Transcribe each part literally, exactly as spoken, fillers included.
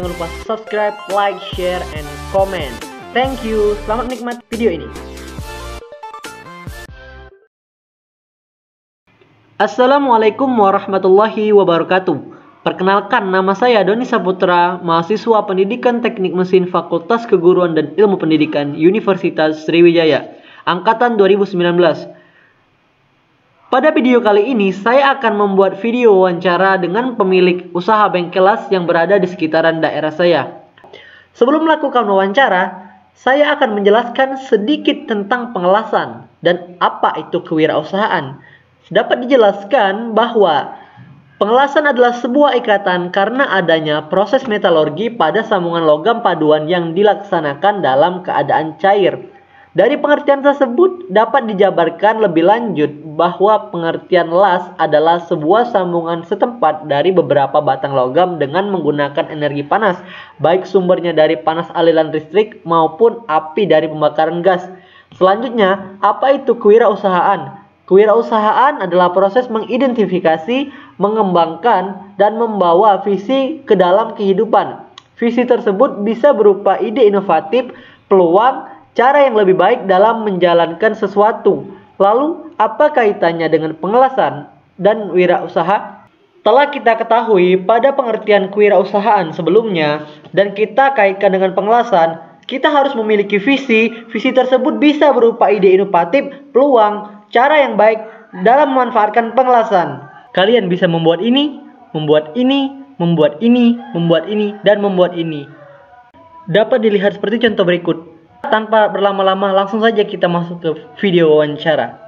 jangan lupa subscribe, like, share, and comment. Thank you. Selamat menikmati video ini. Assalamualaikum warahmatullahi wabarakatuh. Perkenalkan, nama saya Doni Saputra, mahasiswa Pendidikan Teknik Mesin Fakultas Keguruan dan Ilmu Pendidikan Universitas Sriwijaya, angkatan dua ribu sembilan belas. Pada video kali ini, saya akan membuat video wawancara dengan pemilik usaha bengkel las yang berada di sekitaran daerah saya. Sebelum melakukan wawancara, saya akan menjelaskan sedikit tentang pengelasan dan apa itu kewirausahaan. Dapat dijelaskan bahwa pengelasan adalah sebuah ikatan karena adanya proses metalurgi pada sambungan logam paduan yang dilaksanakan dalam keadaan cair. Dari pengertian tersebut dapat dijabarkan lebih lanjut bahwa pengertian las adalah sebuah sambungan setempat dari beberapa batang logam dengan menggunakan energi panas, baik sumbernya dari panas aliran listrik maupun api dari pembakaran gas. Selanjutnya, apa itu kewirausahaan? Kewirausahaan adalah proses mengidentifikasi, mengembangkan, dan membawa visi ke dalam kehidupan. Visi tersebut bisa berupa ide inovatif, peluang, cara yang lebih baik dalam menjalankan sesuatu. Lalu, apa kaitannya dengan pengelasan dan wirausaha? Telah kita ketahui pada pengertian kewirausahaan sebelumnya dan kita kaitkan dengan pengelasan, kita harus memiliki visi. Visi tersebut bisa berupa ide inovatif, peluang, cara yang baik dalam memanfaatkan pengelasan. Kalian bisa membuat ini, membuat ini, membuat ini, membuat ini, dan membuat ini. Dapat dilihat seperti contoh berikut. Tanpa berlama-lama, langsung saja kita masuk ke video wawancara.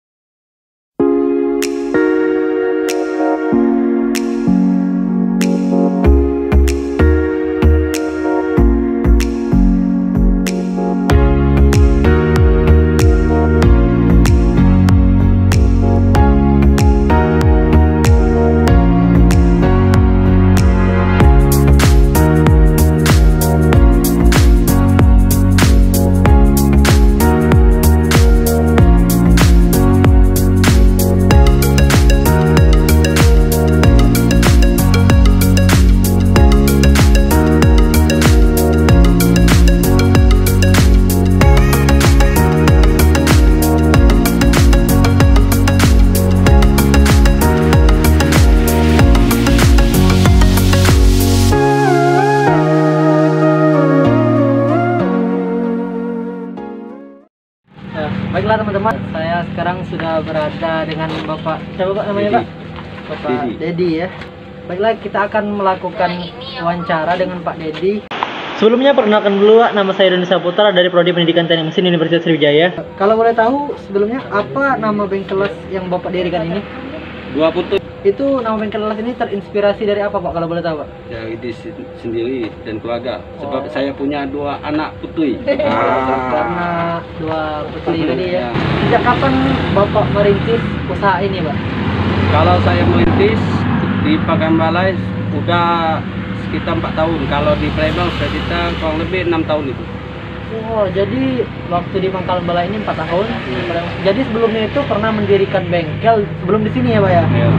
Baiklah teman-teman, saya sekarang sudah berada dengan Bapak, siapa Pak namanya Pak? Bapak Dedi ya. Baiklah, kita akan melakukan wawancara dengan Pak Dedi. Sebelumnya perkenalkan dulu Pak, nama saya Doni Saputra dari Prodi Pendidikan Teknik Mesin Universitas Sriwijaya. Kalau boleh tahu sebelumnya apa nama bengkel las yang Bapak dirikan ini? Dua putu. Itu nama bengkel las ini terinspirasi dari apa Pak, kalau boleh tahu Pak? Dari diri sendiri dan keluarga. Sebab Oh. saya punya dua anak putri. Ah. Karena dua putri ini ya. Sejak kapan Bapak merintis usaha ini Pak? Kalau saya merintis di Pakambalai udah sekitar empat tahun. Kalau di Palembang sekitar kurang lebih enam tahun itu. Oh, jadi waktu di Pangkalan Balai ini empat tahun. Hmm. Jadi sebelumnya itu pernah mendirikan bengkel sebelum di sini ya Pak ya? Ya.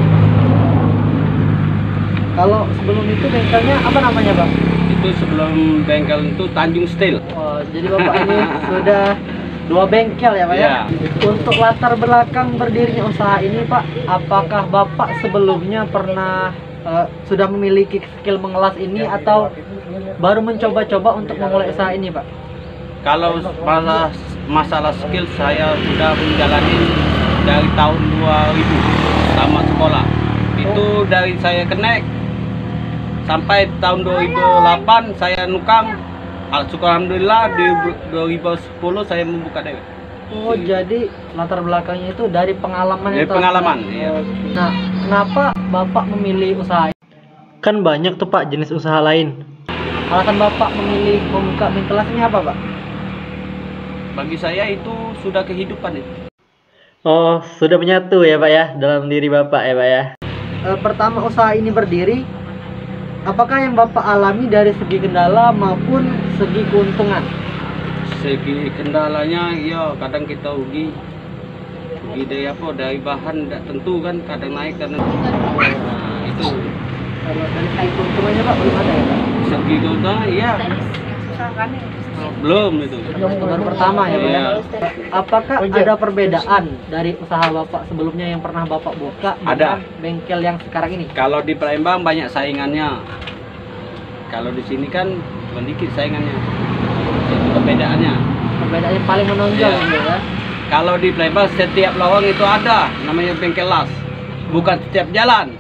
Kalau sebelum itu bengkelnya apa namanya Pak? Itu sebelum bengkel itu Tanjung Steel. Oh, jadi Bapak ini sudah dua bengkel ya Pak ya? Ya. Untuk latar belakang berdirinya usaha ini Pak, apakah Bapak sebelumnya pernah uh, sudah memiliki skill mengelas ini atau baru mencoba-coba untuk memulai usaha ini Pak? Kalau masalah, masalah skill saya sudah menjalani dari tahun dua ribu tamat sekolah. Itu dari saya kenek sampai tahun dua ribu delapan saya nukang. Alhamdulillah di dua ribu sepuluh saya membuka dewek. Oh, jadi latar belakangnya itu dari pengalaman Dari yang telah- pengalaman, iya. Nah, kenapa Bapak memilih usaha ini? Kan banyak tuh Pak jenis usaha lain. Alasan Bapak memilih membuka bengkel las ini apa Pak? Bagi saya itu sudah kehidupan itu. Oh, sudah menyatu ya Pak ya dalam diri Bapak ya Pak ya. E, pertama usaha ini berdiri, apakah yang Bapak alami dari segi kendala maupun segi keuntungan? Segi kendalanya ya kadang kita rugi. Rugi dari apa? Dari bahan tidak tentu kan, kadang naik kadang nah, itu Kalau dari segi keuntungannya Pak belum ada ya Pak? Segi keuntungan iya belum itu. Baru pertama ya Pak. Iya. Apakah ada perbedaan dari usaha Bapak sebelumnya yang pernah Bapak buka Ada. dengan bengkel yang sekarang ini? Kalau di Palembang banyak saingannya. Kalau di sini kan sedikit saingannya. Itu perbedaannya. Perbedaannya paling menonjol Iya. gitu ya. Kalau di Palembang setiap lawang itu ada namanya bengkel las. Bukan setiap jalan.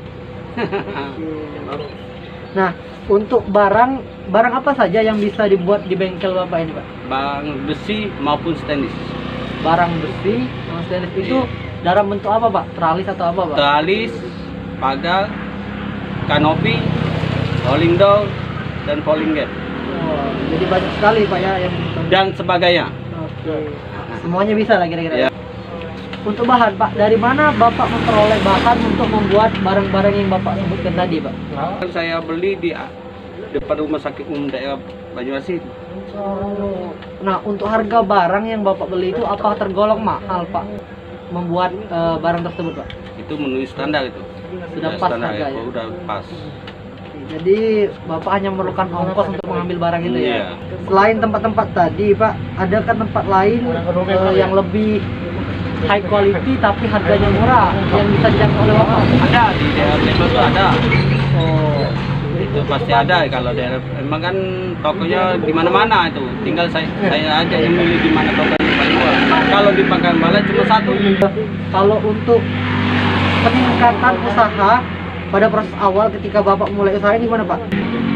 Nah, untuk barang barang apa saja yang bisa dibuat di bengkel Bapak ini Pak? Bang besi maupun stainless. Barang besi, sama stainless itu dalam bentuk apa Pak? Teralis atau apa Pak? Teralis, pagar, kanopi, rolling door, dan falling gate Oh, jadi banyak sekali Pak ya yang dan sebagainya. Oke. Semuanya bisa lah kira-kira. Ya. Untuk bahan Pak, dari mana Bapak memperoleh bahan untuk membuat barang-barang yang Bapak sebutkan tadi Pak? Kan saya beli di depan rumah sakit umum daerah Banyuasin. Oh. Nah, untuk harga barang yang Bapak beli itu apakah tergolong mahal Pak? Membuat eh, barang tersebut Pak? Itu menulis standar itu. Sudah pas standar harga itu, ya? udah pas. Jadi Bapak hanya memerlukan ongkos untuk mengambil barang itu ya? Iya. Selain tempat-tempat tadi Pak, adakah tempat lain eh, yang lebih high quality tapi harganya murah yang bisa dijangkau oleh Bapak? Ada di daerah Palembang itu ada. Oh, Itu pasti ada kalau daerah emang kan tokonya di mana-mana itu. Tinggal saya saya aja yang milih di mana tokonya paling murah. Kalau di Pakan Bala cuma satu. kalau untuk peningkatan usaha pada proses awal ketika Bapak mulai usaha ini gimana Pak?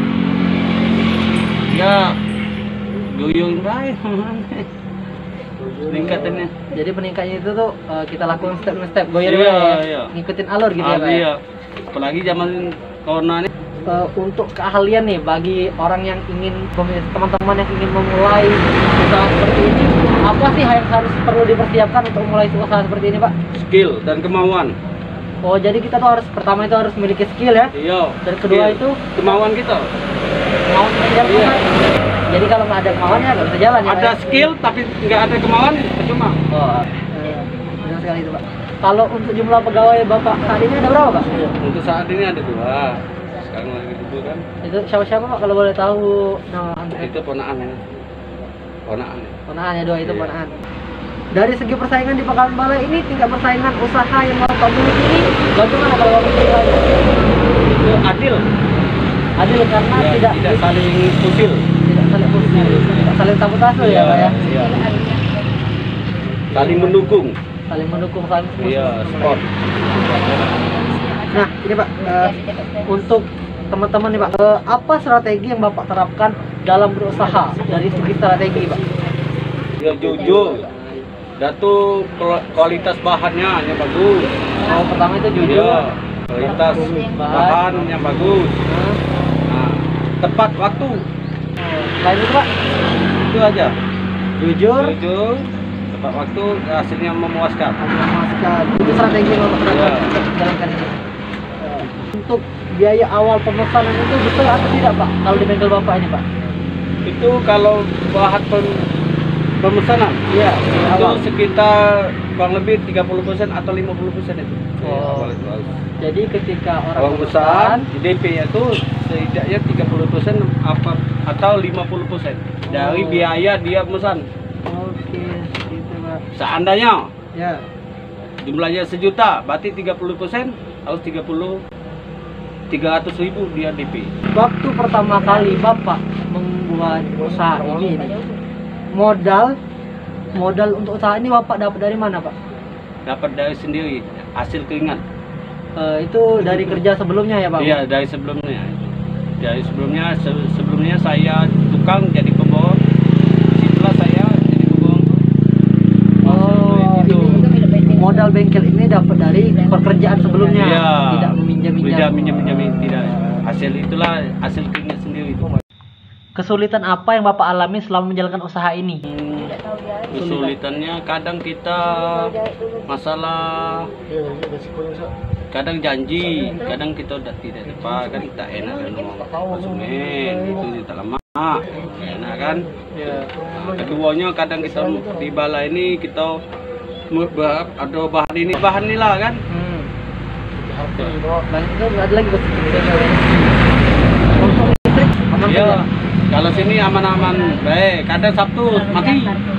Ya guyung baik. Peningkatannya. Jadi peningkatannya itu tuh eh, kita lakukan step by step, goyer Iya, ya, iya. ngikutin alur gitu ya Ah, Pak. ya? iya. Apalagi zaman corona ini. Eh, untuk keahlian nih bagi orang yang ingin teman-teman yang ingin memulai usaha seperti ini, apa sih yang harus perlu dipersiapkan untuk memulai usaha seperti ini Pak? Skill dan kemauan. Oh, jadi kita tuh harus pertama itu harus memiliki skill ya, Iya. dan kedua skill. itu kemauan kita. mau mengejar Iya. usaha. Jadi kalau nggak ada kemauan ya nggak bisa jalan ya Pak, Ada ya? skill tapi nggak ada kemauan percuma. Oh, eh, benar sekali itu Pak. Kalau untuk jumlah pegawai Bapak saat ini ada berapa Pak? Untuk saat ini ada dua. Sekarang lagi dua kan. Itu siapa-siapa Pak kalau boleh tahu nama anaknya? Itu ponaan ya. Ponaan ya. Ponaan ya, dua itu Iya. ponaan. Dari segi persaingan di Pakalan Bala ini, tingkat persaingan usaha yang Bapak miliki ini bagaimana kalau Bapak menilai? Itu adil. Adil karena Ya, tidak tidak saling fusil. tidak saling fusil, tidak saling sabotase ya Pak ya. Iya. Saling mendukung. Saling mendukung, saling Iya, sport. Nah, ini Pak, eh, untuk teman-teman nih Pak, eh, apa strategi yang Bapak terapkan dalam berusaha dari segi strategi Pak? Ya jujur. Datu kualitas bahannya hanya bagus. Oh, pertama itu jujur. Iya, kualitas bahannya bagus. Nah, Nah, tepat waktu. oh, selain itu Pak, Itu aja. jujur, Jujur, tepat waktu, hasilnya memuaskan. memuaskan. Itu strategi yang Bapak terapkan Iya. untuk menjalankan ini. Eh, Untuk biaya awal pemesanan itu betul atau tidak Pak? Kalau di bengkel Bapak ini Pak? Itu kalau bahan pem- pemesanan. Iya, Itu sekitar kurang lebih tiga puluh persen atau lima puluh persen itu. Oh. Awal itu harus. Jadi ketika orang Uang besar di D P itu setidaknya tiga puluh persen apa atau lima puluh persen dari Oh. biaya dia pesan. Oke, gitu Pak. Seandainya Ya. jumlahnya sejuta, berarti tiga puluh persen harus tiga puluh tiga ratus ribu dia D P. Waktu pertama kali Bapak membuat usaha ini, nih, modal modal untuk usaha ini Bapak dapat dari mana Pak? Dapat dari sendiri hasil keringat. Eh, itu dari kerja sebelumnya ya Pak? Iya, dari sebelumnya. Dari sebelumnya se- sebelumnya saya tukang jadi pemborong. Setelah saya jadi pemborong. Oh, itu. ini modal bengkel ini dapat dari pekerjaan sebelumnya, Iya. tidak meminjam-minjam. Tidak minjam-minjam, tidak. Hasil itulah hasil keringat sendiri itu. Kesulitan apa yang Bapak alami selama menjalankan usaha ini? Hmm, kesulitannya kadang kita masalah kadang janji, kadang kita udah tidak tepat, kan tak enak kan mau konsumen itu tidak lama, tak enak kan. Nah, keduanya kadang kita di bala ini kita mu- ber- ada bahan ini bahan inilah kan, Hmm. Oke, oh, banyak itu nggak ada lagi bos. Untuk listrik aman Iya. saja? Kalau sini aman-aman baik. Kadang Sabtu mati.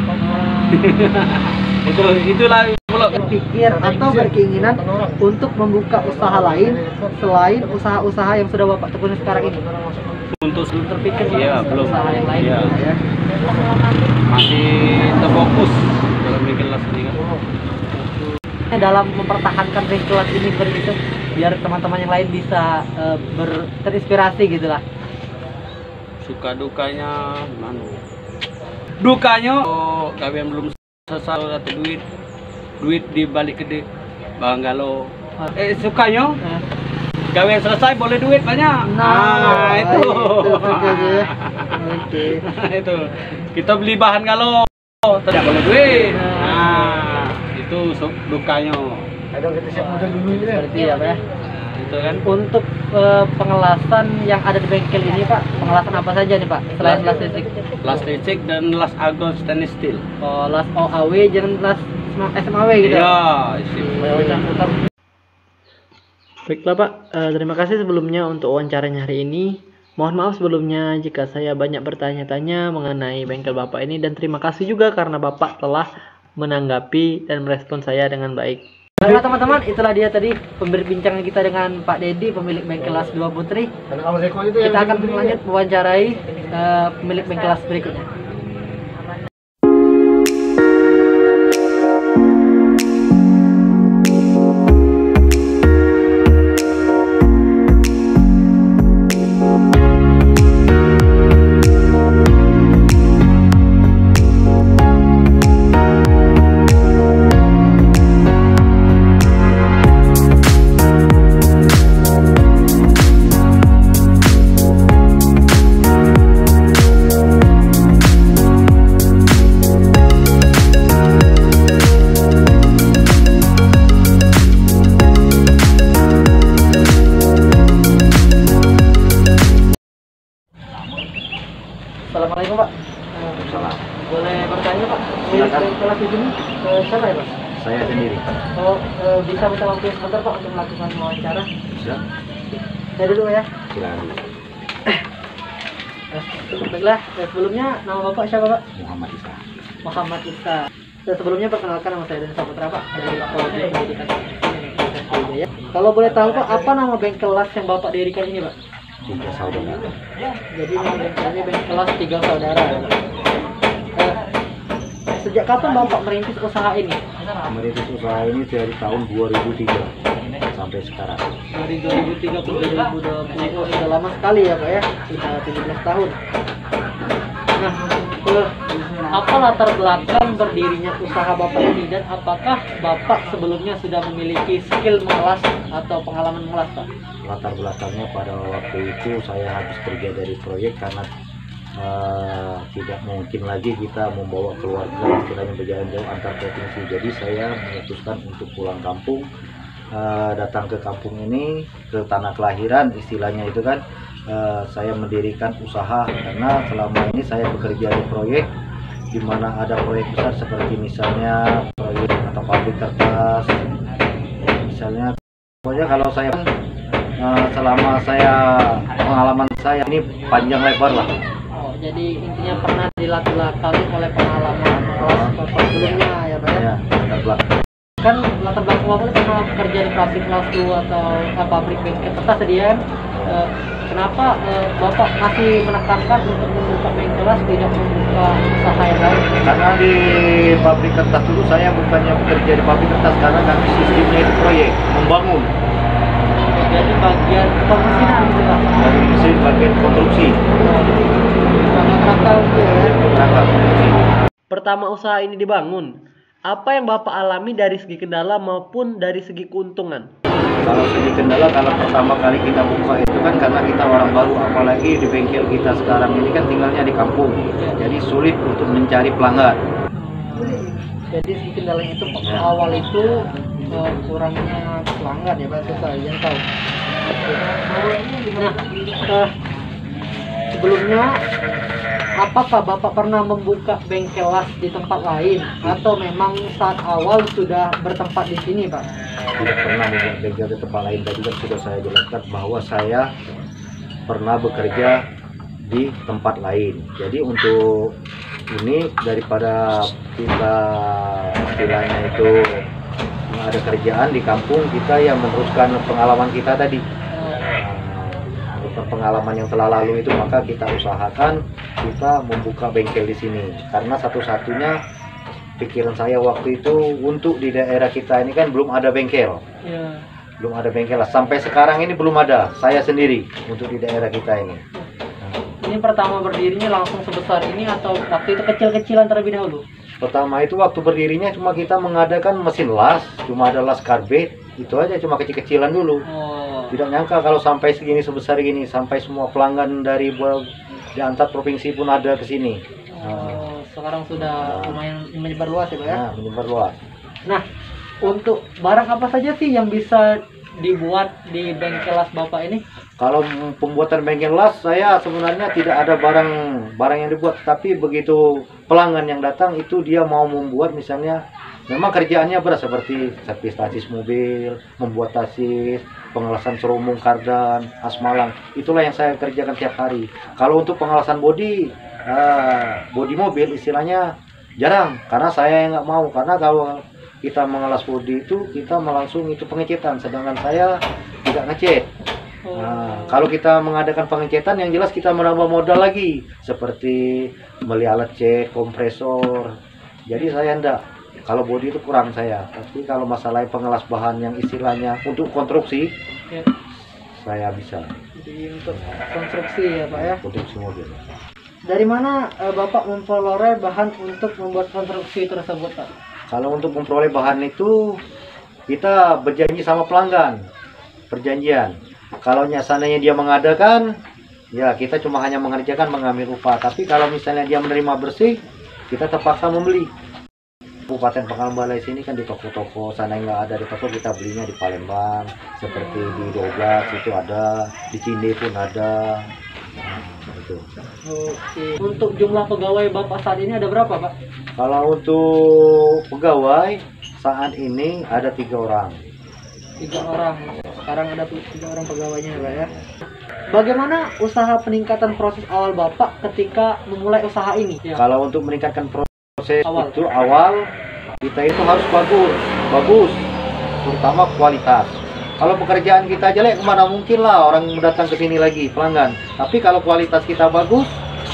itu itulah pula. Berpikir atau berkeinginan untuk membuka usaha lain selain usaha-usaha yang sudah Bapak tekuni sekarang ini? Untuk Belum terpikir iya, untuk belum. usaha yang lain Iya. gitu ya. Masih terfokus dalam bikin las ini kan. Eh, dalam mempertahankan kelas ini seperti itu biar teman-teman yang lain bisa eh, ber, terinspirasi gitulah. Suka dukanya mana? Dukanya oh, kalian belum selesai atau duit duit dibalik gede banggalo. Eh sukanya Eh, kalian selesai boleh duit banyak. Nah, itu. itu makanya. Oke. Itu kita beli bahan kalau tidak boleh duit. Nah, itu su- dukanya. Ada kita siap modal dulu ini berarti ya, Pak ya. Itu kan Untuk eh, pengelasan yang ada di bengkel ini, Pak, pengelasan apa saja nih, Pak? Selain las listrik. las listrik dan las argon stainless steel. Oh, las O A W jangan las S M A W gitu. Iya, Oh, campur. Baiklah Pak, Eh, terima kasih sebelumnya untuk wawancaranya hari ini. Mohon maaf sebelumnya jika saya banyak bertanya-tanya mengenai bengkel Bapak ini, dan terima kasih juga karena Bapak telah menanggapi dan merespon saya dengan baik. Baiklah teman-teman, itulah dia tadi pembicaraan kita dengan Pak Dedi, pemilik bengkel las dua Putri. Kita akan lanjut mewawancarai eh, pemilik bengkel las berikutnya. Assalamualaikum Pak. Salam. Boleh bertanya Pak? Silakan. Kelas di sini ke siapa ya Pak? Saya sendiri. Oh, eh, bisa minta waktu sebentar Pak untuk melakukan wawancara? Siap. Saya dulu ya. Silakan. Eh, Baiklah, eh, sebelumnya nama Bapak siapa Pak? Muhammad Isa. Muhammad Isa. Dan sebelumnya perkenalkan nama saya Doni Saputra Pak dari Project Pendidikan ya. Kalau boleh tahu Pak, apa nama bengkel las yang Bapak dirikan ini Pak? Tiga saudara. Jadi nama bengkelnya bengkel las tiga saudara. Eh, sejak kapan Bapak merintis usaha ini? Merintis usaha ini dari tahun dua ribu tiga sampai sekarang. Dari dua ribu tiga ke dua ribu dua puluh, oh, sudah lama sekali ya Pak ya, sudah tujuh belas tahun. Nah, eh, apa latar belakang berdirinya usaha Bapak ini, dan apakah Bapak sebelumnya sudah memiliki skill mengelas atau pengalaman mengelas Pak? Latar belakangnya pada waktu itu saya habis kerja dari proyek karena eh, tidak mungkin lagi kita membawa keluarga istilahnya berjalan jauh antar provinsi. Jadi saya memutuskan untuk pulang kampung, eh, datang ke kampung ini, ke tanah kelahiran istilahnya itu kan. Eh, saya mendirikan usaha karena selama ini saya bekerja di proyek di mana ada proyek besar seperti misalnya proyek atau pabrik kertas, misalnya. Pokoknya kalau saya eh, selama saya pengalaman saya ini panjang lebar lah. Oh, jadi intinya pernah dilatar oleh pengalaman mengelas Bapak sebelumnya ya Pak ya? Ya, latar belakang. Kan latar belakang Bapak pernah bekerja di pabrik lasu atau eh, pabrik bengkel kertas tadi ya kan? Eh, kenapa eh, Bapak masih menekankan untuk membuka bengkel las, tidak membuka usaha yang lain? Karena di pabrik kertas dulu saya bukannya bekerja di pabrik kertas karena kami sistemnya itu proyek membangun Jadi bagian pemesinan gitu Pak? dari mesin bagian konstruksi. Rangka-rangka gitu ya? Rangka konstruksi. Pertama usaha ini dibangun, apa yang Bapak alami dari segi kendala maupun dari segi keuntungan? Kalau segi kendala, kalau pertama kali kita buka itu kan karena kita orang baru, apalagi di bengkel kita sekarang ini kan tinggalnya di kampung, jadi sulit untuk mencari pelanggan. Jadi segi kendalanya itu Pak, Ya. awal itu eh, kurangnya pelanggan ya Pak, susah yang tahu. Nah, eh, sebelumnya apakah Bapak pernah membuka bengkel las di tempat lain atau memang saat awal sudah bertempat di sini, Pak? Tidak pernah membuat bengkel di tempat lain. Tadi kan sudah saya jelaskan bahwa saya pernah bekerja di tempat lain. Jadi untuk ini daripada kita istilahnya itu ada kerjaan di kampung, kita yang meneruskan pengalaman kita tadi. Nah, pengalaman yang telah lalu itu, maka kita usahakan kita membuka bengkel di sini. Karena satu-satunya pikiran saya waktu itu untuk di daerah kita ini kan belum ada bengkel. Ya. Belum ada bengkel. Sampai sekarang ini belum ada. Saya sendiri untuk di daerah kita ini. Ini pertama berdirinya langsung sebesar ini atau waktu itu kecil-kecilan terlebih dahulu? Pertama itu waktu berdirinya cuma kita mengadakan mesin las, cuma ada las karbit, itu aja, cuma kecil-kecilan dulu. Oh. Tidak nyangka kalau sampai segini sebesar gini, sampai semua pelanggan dari di antar provinsi pun ada ke sini. Oh, Nah, sekarang sudah Nah. lumayan menyebar luas ya, Pak ya? nah, menyebar luas. Nah, untuk barang apa saja sih yang bisa dibuat di bengkel las Bapak ini? Kalau pembuatan bengkel las, saya sebenarnya tidak ada barang barang yang dibuat, tapi begitu pelanggan yang datang itu dia mau membuat, misalnya memang kerjaannya berat seperti servis tasis mobil, membuat tasis, pengelasan serumung kardan, asmalang, itulah yang saya kerjakan tiap hari. Kalau untuk pengelasan bodi, uh, bodi mobil istilahnya jarang, karena saya yang nggak mau, karena kalau kita mengelas bodi itu kita langsung itu pengecetan, sedangkan saya tidak ngecat. Nah, kalau kita mengadakan pengecetan yang jelas kita menambah modal lagi, seperti beli alat cat, kompresor. Jadi saya enggak, kalau bodi itu kurang saya. Tapi kalau masalah pengelas bahan yang istilahnya untuk konstruksi, Ya. saya bisa. Jadi untuk konstruksi ya, Pak ya? Konstruksi mobil. Dari mana eh, Bapak memperoleh bahan untuk membuat konstruksi tersebut, Pak? Kalau untuk memperoleh bahan itu kita berjanji sama pelanggan, perjanjian. Kalau seandainya dia mengadakan, ya kita cuma hanya mengerjakan, mengambil upah. Tapi kalau misalnya dia menerima bersih, kita terpaksa membeli. Kabupaten Pangkalan Balai sini kan di toko-toko, sana nggak ada di toko, kita belinya di Palembang, seperti di dua belas itu ada, di Cinde pun ada. Nah, itu. Oke. Untuk jumlah pegawai Bapak saat ini ada berapa, Pak? Kalau untuk pegawai saat ini ada tiga orang. Tiga orang. Sekarang ada tiga orang pegawainya, Pak ya. Bagaimana usaha peningkatan proses awal Bapak ketika memulai usaha ini? Ya. Kalau untuk meningkatkan proses Awal. itu awal, kita itu harus bagus, bagus, terutama kualitas. Kalau pekerjaan kita jelek, kemana mungkin lah orang datang ke sini lagi pelanggan. Tapi kalau kualitas kita bagus,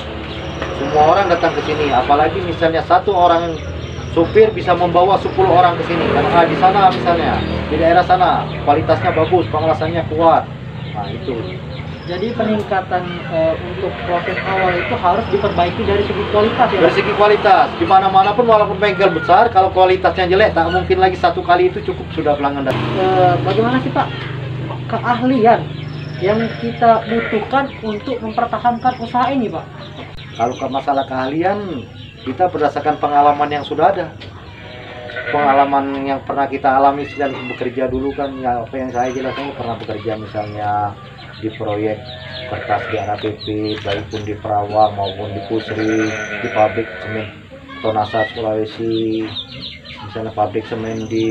semua orang datang ke sini. Apalagi misalnya satu orang supir bisa membawa sepuluh orang ke sini. Karena di sana misalnya di daerah sana kualitasnya bagus, pengelasannya kuat. Nah itu. Jadi peningkatan eh, untuk proses awal itu harus diperbaiki dari segi kualitas ya, Pak? Dari segi kualitas, di mana-mana pun walaupun bengkel besar, kalau kualitasnya jelek, tak mungkin lagi satu kali itu cukup sudah pelanggan datang. Eh, bagaimana sih, Pak, keahlian yang kita butuhkan untuk mempertahankan usaha ini, Pak? Kalau ke masalah keahlian, kita berdasarkan pengalaman yang sudah ada. Pengalaman yang pernah kita alami sejak bekerja dulu kan, ya apa yang saya jelaskan, pernah bekerja misalnya di proyek kertas di R A P P, baik pun di Perawang maupun di Pusri, di pabrik semen Tonasa Sulawesi, misalnya pabrik semen di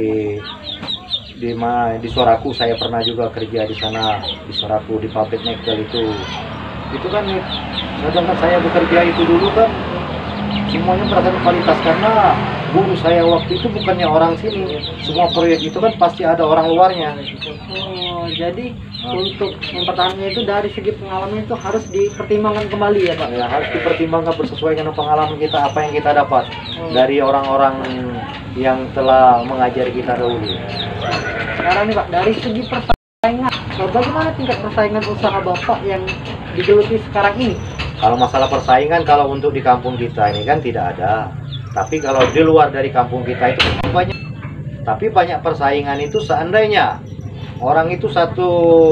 di mana di Soraku, saya pernah juga kerja di sana di Soraku, di pabrik nikel itu. Itu kan sedangkan saya bekerja itu dulu kan semuanya berdasarkan kualitas, karena guru saya waktu itu bukannya orang sini. Semua proyek itu kan pasti ada orang luarnya. Oh, jadi untuk mempertahankannya itu dari segi pengalaman itu harus dipertimbangkan kembali ya, Pak? Ya, harus dipertimbangkan bersesuaian dengan pengalaman kita, apa yang kita dapat Oh. dari orang-orang yang telah mengajari kita dahulu. Sekarang nih, Pak, dari segi persaingan, bagaimana tingkat persaingan usaha Bapak yang digeluti sekarang ini? Kalau masalah persaingan, kalau untuk di kampung kita ini kan tidak ada. Tapi kalau di luar dari kampung kita itu banyak. Tapi banyak persaingan itu seandainya orang itu satu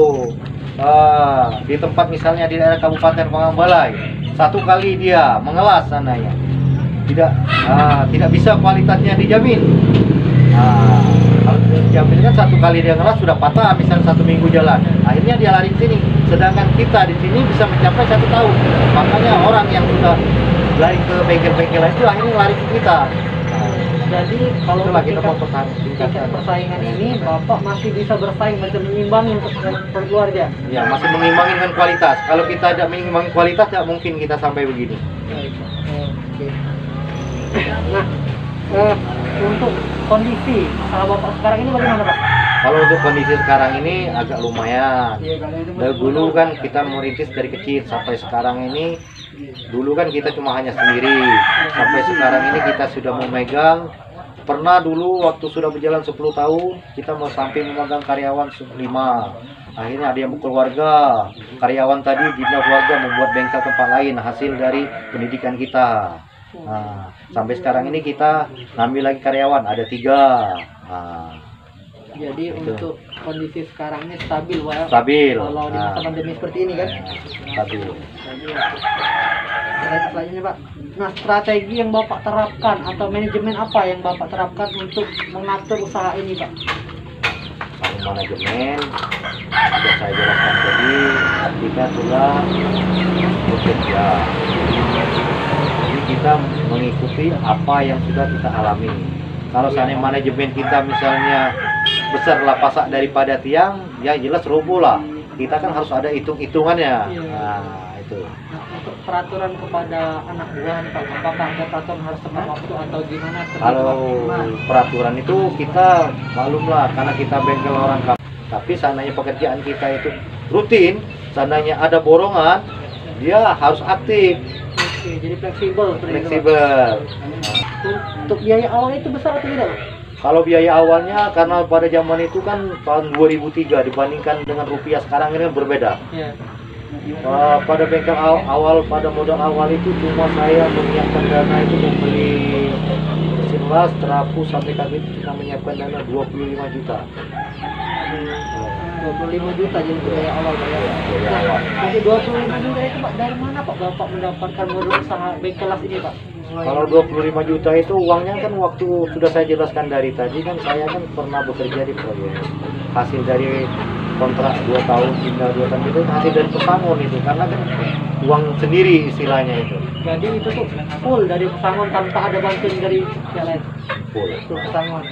uh, di tempat misalnya di daerah Kabupaten Pangkalan Balai, satu kali dia mengelas sananya, tidak uh, tidak bisa kualitasnya dijamin. Nah, kalau diambil kan satu kali dia ngelas sudah patah, misalnya satu minggu jalan, akhirnya dia lari ke sini. Sedangkan kita di sini bisa mencapai satu tahun. Makanya orang yang sudah lari ke bengkel-bengkel itu akhirnya lari ke kita. Jadi kalau Itulah kita tingkat- mau pertahankan. tingkat persaingan ini Bapak masih bisa bersaing, masih mengimbangi untuk per keluarga. Ya, masih mengimbangi dengan kualitas. Kalau kita tidak mengimbangi kualitas, tidak mungkin kita sampai begini. Oke. Nah, eh, untuk kondisi usaha Bapak sekarang ini bagaimana, Pak? Kalau untuk kondisi sekarang ini agak lumayan. Iya, kalau itu Dari dulu kan kita merintis dari kecil sampai sekarang ini. Dulu kan kita cuma hanya sendiri. Sampai sekarang ini kita sudah memegang. Pernah dulu waktu sudah berjalan sepuluh tahun, kita mau sampai memegang karyawan lima. Akhirnya ada yang berkeluarga. Karyawan tadi pindah keluarga membuat bengkel tempat lain hasil dari pendidikan kita. Nah, sampai sekarang ini kita ngambil lagi karyawan ada tiga. Nah, Jadi Itu. untuk kondisi sekarang ini stabil, Pak. stabil. Kalau di masa Nah, pandemi seperti ini kan. stabil. Lanjut selanjutnya, Pak. Nah, strategi yang Bapak terapkan atau manajemen apa yang Bapak terapkan untuk mengatur usaha ini, Pak? Kalau manajemen sudah saya jelaskan tadi, kita sudah bekerja. Jadi kita mengikuti apa yang sudah kita alami. Kalau seandainya manajemen kita misalnya besarlah pasak daripada tiang, ya jelas roboh lah. Kita kan harus ada hitung-hitungannya. Iya. Nah, itu. Nah, untuk peraturan kepada anak buah nih, Pak, apakah ada peraturan harus tepat waktu atau gimana? Kalau peraturan itu kita maklumlah karena kita bengkel orang kampung. Tapi seandainya pekerjaan kita itu rutin, seandainya ada borongan, dia harus aktif, Oke, jadi fleksibel. seperti itu, Pak. fleksibel. Untuk biaya awal itu besar atau tidak, Pak? Kalau biaya awalnya karena pada zaman itu kan tahun dua ribu tiga dibandingkan dengan rupiah sekarang ini kan berbeda. Ya. Uh, pada bengkel aw- awal pada modal awal itu cuma saya menyiapkan dana itu membeli mesin las, terapu sampai kaki itu cuma menyiapkan dana dua puluh lima juta. dua puluh lima juta jadi biaya awal, Pak, ya. Biaya Nah, awal. dari dua puluh lima juta itu, Pak, dari mana, Pak, Bapak mendapatkan modal usaha bengkel las ini, Pak? Kalau dua puluh lima juta itu uangnya kan waktu sudah saya jelaskan dari tadi kan saya kan pernah bekerja di proyek. Hasil dari kontrak dua tahun pindah dua tahun itu hasil dari pesangon itu karena kan uang sendiri istilahnya itu. Jadi itu tuh full dari pesangon tanpa ada bantuan dari pihak lain. Full. Full pesangon.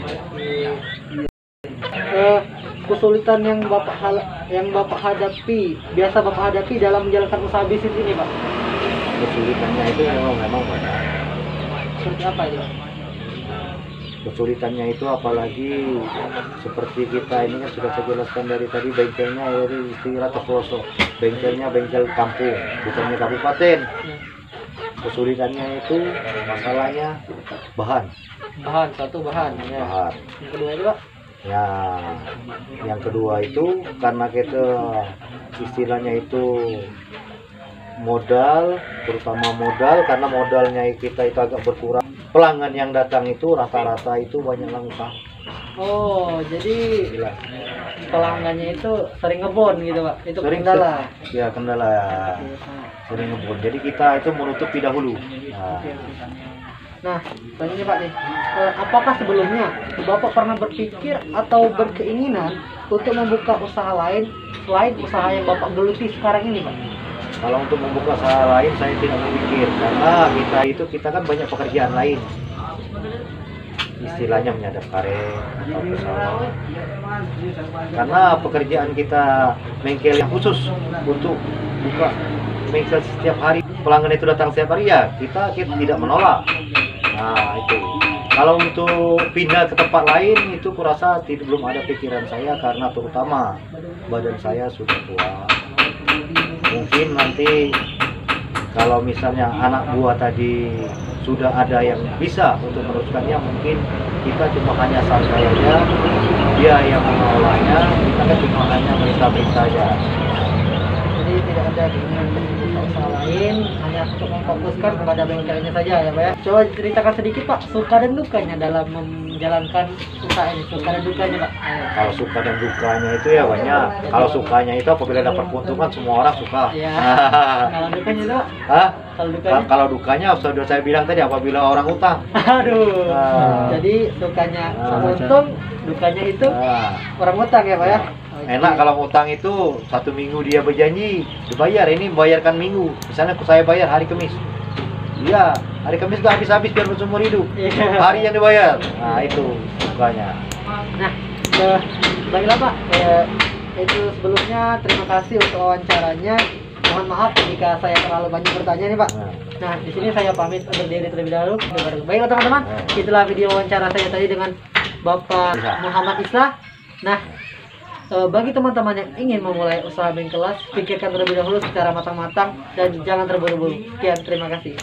Eh, kesulitan yang Bapak hal- yang Bapak hadapi, biasa Bapak hadapi dalam menjalankan usaha bisnis ini, Pak. Kesulitannya itu memang memang banyak. Seperti apa itu, Pak? Kesulitannya itu apalagi seperti kita ini kan sudah saya jelaskan dari tadi bengkelnya dari istilah pelosok, bengkelnya bengkel kampung bukannya kabupaten. Kesulitannya itu masalahnya bahan Bahan, satu bahan. Ya. bahan Yang kedua itu, Pak. ya yang kedua itu karena kita istilahnya itu modal, terutama modal karena modalnya kita itu agak berkurang. Pelanggan yang datang itu rata-rata itu banyak usaha. Oh, jadi Jelas. pelanggannya itu sering ngebon gitu, Pak. Itu Sering kendala. Ya kendala sering ngebon. Jadi kita itu menutupi dahulu. Nah, Nah, selanjutnya, Pak nih, eh, apakah sebelumnya Bapak pernah berpikir atau berkeinginan untuk membuka usaha lain selain usaha yang Bapak geluti sekarang ini, Pak? kalau untuk membuka usaha lain saya tidak memikir karena kita itu kita kan banyak pekerjaan lain. Istilahnya menyadap karet atau pesawat. Karena pekerjaan kita bengkel yang khusus untuk buka bengkel setiap hari, pelanggan itu datang setiap hari ya kita, kita tidak menolak. Nah itu. Kalau untuk pindah ke tempat lain itu kurasa tidak belum ada pikiran saya karena terutama badan saya sudah tua. Mungkin nanti kalau misalnya anak buah tadi sudah ada yang bisa untuk meneruskannya, mungkin kita cuma hanya santai aja, dia yang mengelolanya, kita kan cuma hanya merintah-merintah aja. Jadi tidak ada keinginan untuk membuka usaha lain, hanya untuk memfokuskan kepada bengkelnya saja ya, Pak ya. Coba ceritakan sedikit, Pak, suka dan dukanya dalam mem menjalankan usaha ini, suka dan dukanya Pak? Ayo. Kalau suka dan dukanya itu ya banyak. Kalau sukanya itu apabila dapat keuntungan semua orang suka. Iya. Kalau dukanya itu Pak? Hah? Kalau dukanya? Kalau dukanya sudah saya bilang tadi apabila orang utang. Aduh. Ah. Jadi sukanya Ah. untung, dukanya itu Ah. orang utang ya Pak ya? Oke. Enak kalau utang itu satu minggu dia berjanji dibayar, ini membayarkan minggu. Misalnya saya bayar hari Kamis. Iya, hari Kamis gak habis-habis biar seumur hidup. Iya. Hari yang dibayar. Nah, itu sukanya. Nah, eh, baiklah Pak. Eh, itu sebelumnya terima kasih untuk wawancaranya. Mohon maaf jika saya terlalu banyak bertanya nih Pak. Nah, Nah, di sini saya pamit undur diri terlebih dahulu. Baiklah teman-teman, itulah video wawancara saya tadi dengan Bapak Islah. Muhammad Islah. Nah, eh, bagi teman-teman yang ingin memulai usaha bengkelas, pikirkan terlebih dahulu secara matang-matang dan jangan terburu-buru. Sekian, terima kasih.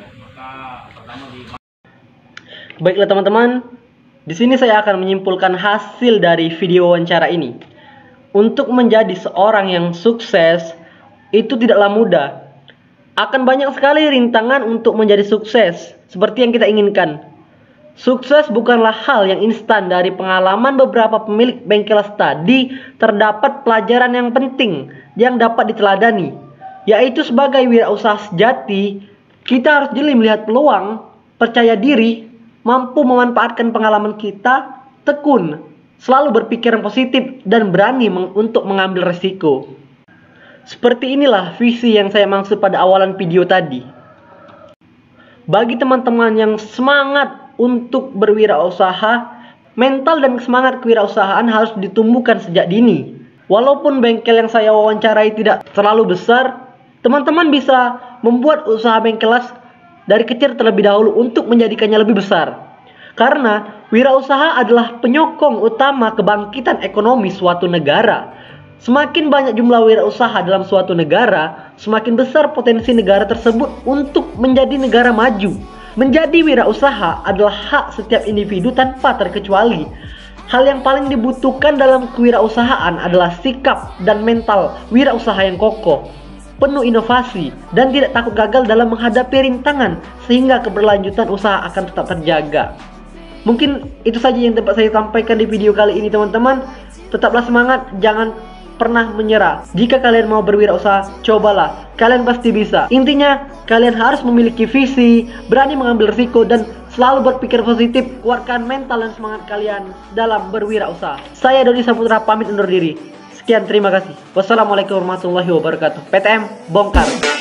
Baiklah teman-teman, di sini saya akan menyimpulkan hasil dari video wawancara ini. Untuk menjadi seorang yang sukses itu tidaklah mudah. Akan banyak sekali rintangan untuk menjadi sukses seperti yang kita inginkan. Sukses bukanlah hal yang instan. Dari pengalaman beberapa pemilik bengkelas tadi, terdapat pelajaran yang penting yang dapat diteladani, yaitu sebagai wirausaha sejati, kita harus jeli melihat peluang, percaya diri, mampu memanfaatkan pengalaman kita, tekun, selalu berpikiran positif, dan berani meng- untuk mengambil resiko. Seperti inilah visi yang saya maksud pada awalan video tadi. Bagi teman-teman yang semangat untuk berwirausaha, mental dan semangat kewirausahaan harus ditumbuhkan sejak dini. Walaupun bengkel yang saya wawancarai tidak terlalu besar, teman-teman bisa membuat usaha bengkelas dari kecil terlebih dahulu untuk menjadikannya lebih besar. Karena wirausaha adalah penyokong utama kebangkitan ekonomi suatu negara. Semakin banyak jumlah wirausaha dalam suatu negara, semakin besar potensi negara tersebut untuk menjadi negara maju. Menjadi wirausaha adalah hak setiap individu tanpa terkecuali. Hal yang paling dibutuhkan dalam kewirausahaan adalah sikap dan mental wirausaha yang kokoh, penuh inovasi, dan tidak takut gagal dalam menghadapi rintangan, sehingga keberlanjutan usaha akan tetap terjaga. Mungkin itu saja yang dapat saya sampaikan di video kali ini teman-teman. Tetaplah semangat, jangan pernah menyerah. Jika kalian mau berwirausaha, cobalah, kalian pasti bisa. Intinya, kalian harus memiliki visi, berani mengambil risiko, dan selalu berpikir positif. Kuatkan mental dan semangat kalian dalam berwirausaha. Saya Doni Saputra pamit undur diri. Sekian, terima kasih. Wassalamualaikum warahmatullahi wabarakatuh. P T M bongkar.